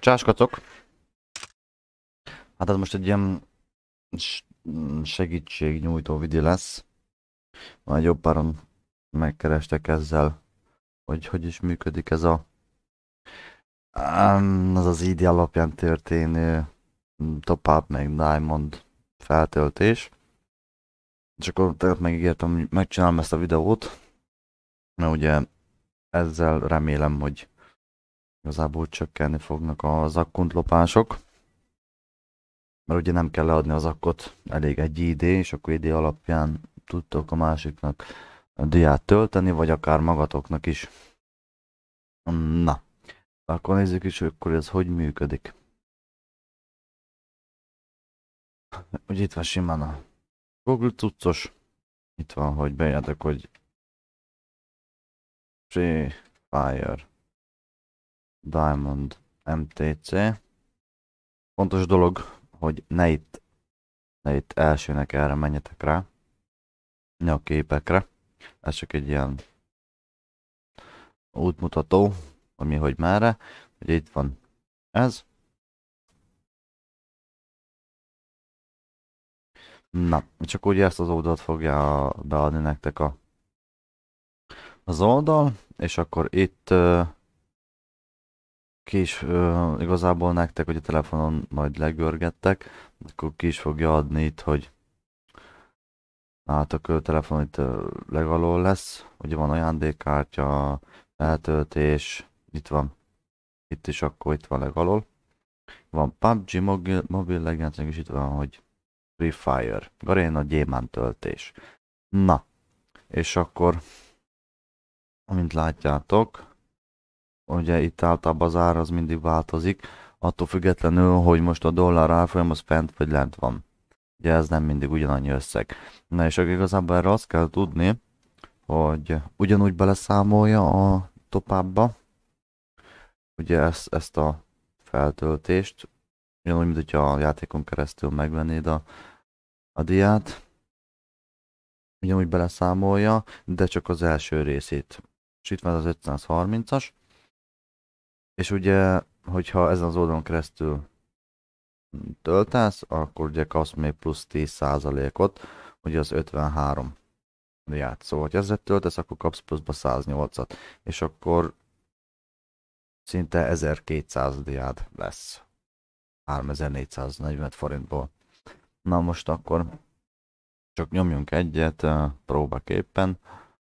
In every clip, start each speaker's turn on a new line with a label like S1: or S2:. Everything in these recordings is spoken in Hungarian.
S1: Csáskacok. Hát ez most egy ilyen segítségnyújtó videó lesz. Már jobb páron megkerestek ezzel, hogy hogy is működik ez az az ID alapján történő top-up meg diamond feltöltés. És akkor tehát megígértem, hogy megcsinálom ezt a videót, mert ugye ezzel remélem, hogy igazából csökkenni fognak az akkuntlopások. Mert ugye nem kell leadni az akkot, elég egy ID, és akkor ID alapján tudtok a másiknak a diát tölteni, vagy akár magatoknak is. Na, akkor nézzük is, hogy akkor ez hogy működik. Ugye itt van simán a Google cuccos. Itt van, hogy beírjátok, hogy Free Fire Diamond MTC. Fontos dolog, hogy ne itt elsőnek erre menjetek rá. Ne a képekre. Ez csak egy ilyen útmutató, ami hogy merre. Ugye itt van ez. Na, csak ugye ezt az oldalt fogja beadni nektek az oldal, és akkor itt ki is igazából nektek, hogy a telefonon majd legörgettek, akkor ki is fogja adni itt, hogy látok, a telefon itt legalól lesz, ugye van ajándékkártya, eltöltés, itt van, itt is akkor itt van legalól. Van PUBG, Mobile Legends, és itt van, hogy Free Fire, Garena gyémánt töltés. Na, és akkor, amint látjátok, ugye itt általában az ár az mindig változik, attól függetlenül, hogy most a dollár árfolyam az fent vagy lent van. Ugye ez nem mindig ugyanannyi összeg. Na és akkor igazából erre azt kell tudni, hogy ugyanúgy beleszámolja a topába, ugye ezt a feltöltést, ugyanúgy, mint hogyha a játékon keresztül megvennéd a diát, ugyanúgy beleszámolja, de csak az első részét. És itt van az 530-as, és ugye, hogyha ezen az oldalon keresztül töltesz, akkor ugye kapsz még plusz 10%-ot, ugye az 53 diát. Szóval, ha ezzel töltesz, akkor kapsz pluszba 108-at, és akkor szinte 1200 diád lesz. 3445 forintból. Na most akkor csak nyomjunk egyet próbaképpen.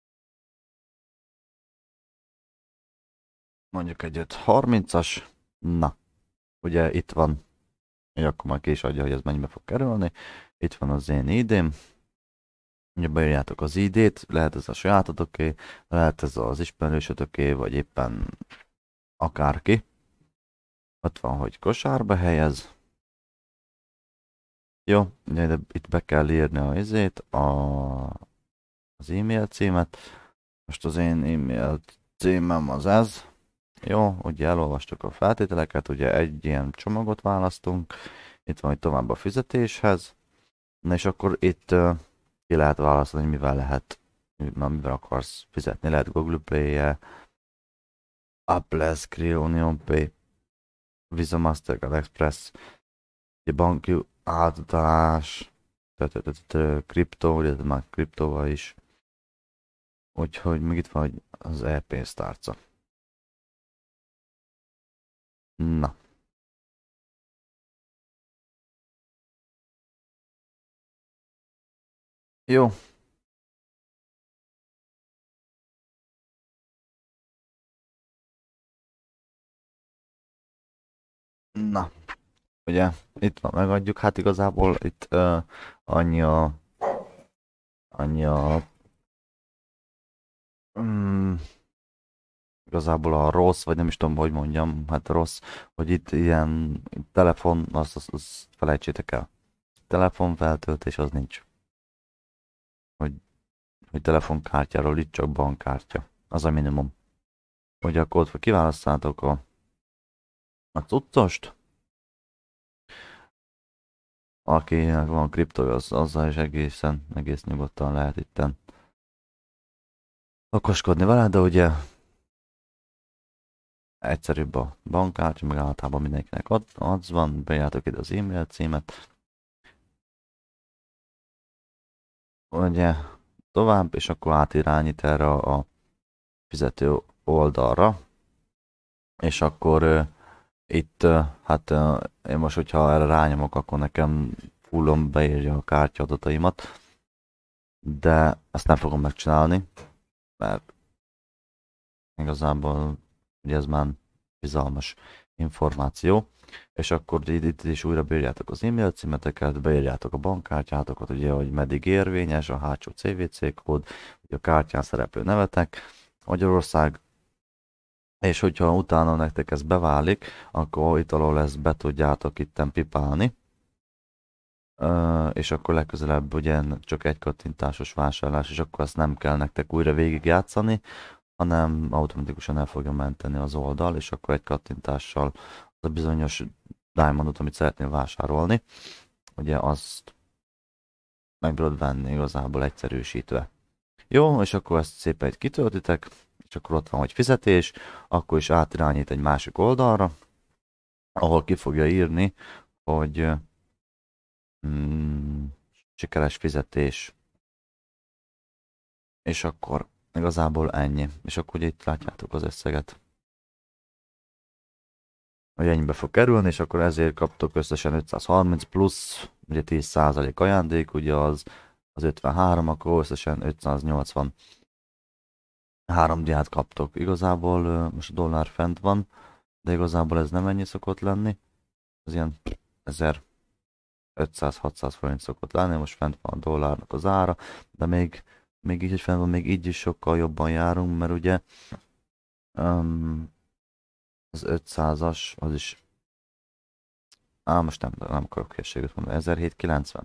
S1: Mondjuk egy 530-as. Na, ugye itt van, hogy akkor már ki is adja, hogy ez mennyibe fog kerülni. Itt van az én ID-m. Ugye beírjátok az ID-t, lehet ez a sajátotoké, lehet ez az ismerősötöké, vagy éppen akárki. Ott van, hogy kosárba helyez. Jó, ugye itt be kell írni az e-mail címet. Most az én e-mail címem az ez. Jó, ugye elolvastuk a feltételeket, ugye egy ilyen csomagot választunk. Itt van, hogy tovább a fizetéshez. Na és akkor itt ki lehet választani, mivel akarsz fizetni. Lehet Google Play-je, Apple, Skrill, Union Pay, Visa, Mastercard, Express, ugye banki átutalás, kriptó, illetve már kriptóval is. Úgyhogy még itt van, hogy az e-pénztárca. Na. Jó. Na. Ugye, itt van, megadjuk. Hát igazából itt annyi a mm, igazából a rossz, vagy nem is tudom, hogy mondjam, hát a rossz, hogy itt ilyen telefon, azt felejtsétek el. Telefonfeltöltés az nincs. Hogy telefonkártyáról itt csak bankkártya. Az a minimum. Hogy akkor ott kiválasztátok a cuccost, akinek van kriptója, azzal is egész nyugodtan lehet itten okoskodni vele, de ugye egyszerűbb a bankkártya, meg általában mindenkinek az van, bejátok ide az e-mail címet, ugye tovább, és akkor átirányít erre a fizető oldalra, és akkor itt, hát én most, hogyha erre rányomok, akkor nekem fullon beírja a kártya adataimat, de ezt nem fogom megcsinálni, mert igazából ugye ez már bizalmas információ, és akkor itt is újra beírjátok az e-mail címeteket, beírjátok a bankkártyátokat, ugye, hogy meddig érvényes, a hátsó CVC kód, ugye a kártyán szereplő nevetek, Magyarország, és hogyha utána nektek ez beválik, akkor itt alól ezt be tudjátok itten pipálni, és akkor legközelebb ugye csak egy kattintásos vásárlás, és akkor ezt nem kell nektek újra végigjátszani, hanem automatikusan el fogja menteni az oldal, és akkor egy kattintással az a bizonyos diamondot, amit szeretnél vásárolni, ugye azt meg tudod venni igazából egyszerűsítve. Jó, és akkor ezt szépen egy kitöltitek, és akkor ott van, hogy fizetés, akkor is átirányít egy másik oldalra, ahol ki fogja írni, hogy sikeres fizetés, és akkor igazából ennyi. És akkor ugye itt látjátok az összeget, hogy ennyibe fog kerülni, és akkor ezért kaptok összesen 530 plusz, ugye 10% ajándék, ugye az 53, akkor összesen 583 diát kaptok. Igazából most a dollár fent van, de igazából ez nem ennyi szokott lenni, ez ilyen 1500-600 forint szokott lenni, most fent van a dollárnak az ára, de még így, hogy fent van, még így is sokkal jobban járunk, mert ugye az 500-as, az is, most nem akarok hülyeséget mondani, 1790.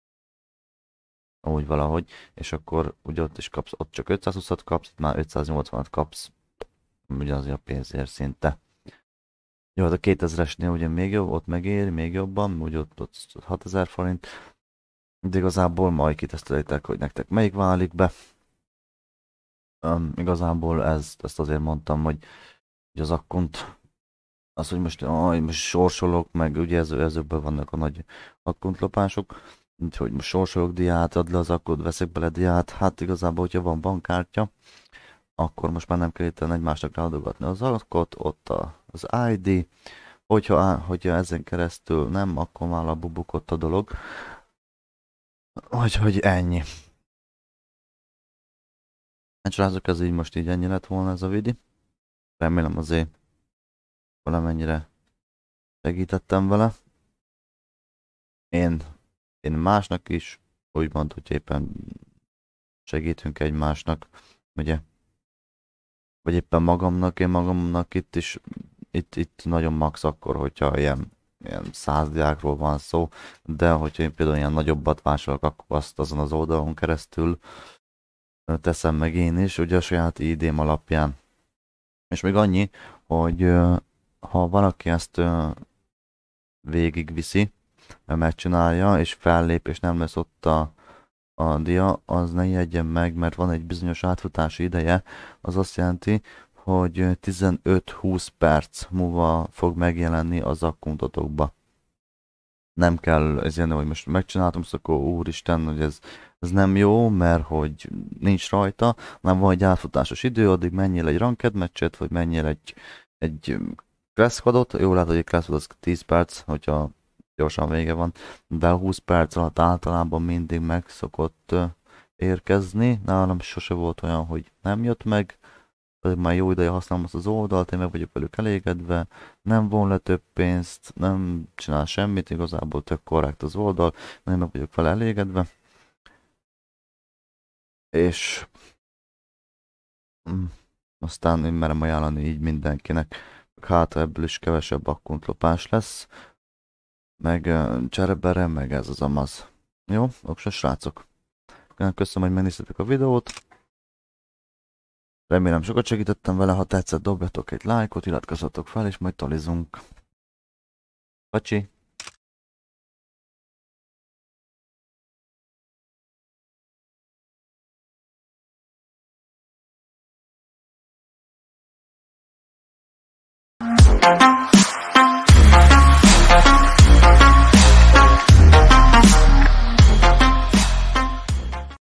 S1: Úgy valahogy, és akkor ugye ott is kapsz, ott csak 520-at kapsz, itt már 580-at kapsz, ugyanazért a pénzért szinte. Jó, hát a 2000-esnél ugye még jobb, ott megéri, még jobban, ugye ott 6000 forint, de igazából majd kitesztelitek, hogy nektek melyik válik be. Igazából ezt azért mondtam, hogy az akkont, az, hogy most sorsolok, meg ugye ezekből vannak a nagy akkontlopások, úgyhogy most sorsolok diát, ad le az akkod, veszek bele diát, hát igazából, hogyha van bankkártya, akkor most már nem kell itt egymásnak ráadogatni az akkot, ott az ID, hogyha ezen keresztül nem, akkor már a bubukott a dolog. Hogy ennyi. Hát srácok, ez így most így ennyi lett volna ez a videó. Remélem azért valamennyire segítettem vele. Én másnak is, úgymond, hogy éppen segítünk egymásnak, ugye? Vagy éppen én magamnak itt is, itt nagyon max akkor, hogyha ilyen 100 diákról van szó, de hogyha én például ilyen nagyobbat vásárolok, akkor azt azon az oldalon keresztül teszem meg én is, ugye a saját ID-m alapján. És még annyi, hogy ha valaki ezt végigviszi, megcsinálja, és fellép, és nem lesz ott a dia, az ne ijedjen meg, mert van egy bizonyos átfutási ideje, az azt jelenti, hogy 15-20 perc múlva fog megjelenni az akkuntotokba. Nem kell ez ilyen, hogy most megcsináltam, szóval akkor úristen, hogy ez nem jó, mert hogy nincs rajta, nem van egy átfutásos idő, addig menjél egy ranked meccset, vagy menjél egy class squadot, jó lehet, hogy egy class squad az 10 perc, hogyha gyorsan vége van, de 20 perc alatt általában mindig meg szokott érkezni. Nálam sose volt olyan, hogy nem jött meg, pedig már jó ideje használom azt az oldalt, én meg vagyok velük elégedve, nem von le több pénzt, nem csinál semmit, igazából tök korrekt az oldal, én meg vagyok vele elégedve. És aztán én merem ajánlani így mindenkinek, hát ebből is kevesebb akkuntlopás lesz, meg cserebere, meg ez az amaz. Jó, oksos srácok. Köszönöm, hogy megnéztetek a videót. Remélem sokat segítettem vele, ha tetszett, dobjatok egy lájkot, iratkozzatok fel, és majd talizunk. Pacsi!